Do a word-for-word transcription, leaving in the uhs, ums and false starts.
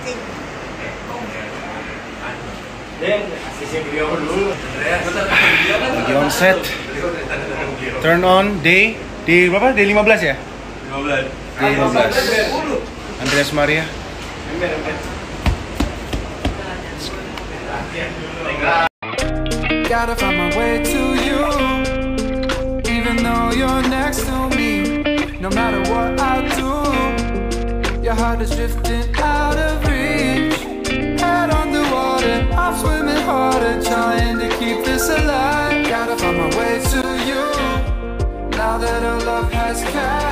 Lagi on set. Turn on day di berapa? Day lima belas ya? lima belas. Day lima belas. Andreas Maria. Gotta find my way to you, even though you're next to me. No matter what I do, your heart is drifting out of reach. Head on the water, I'm swimming harder, trying to keep this alive. Gotta find my way to you, now that our love has catch.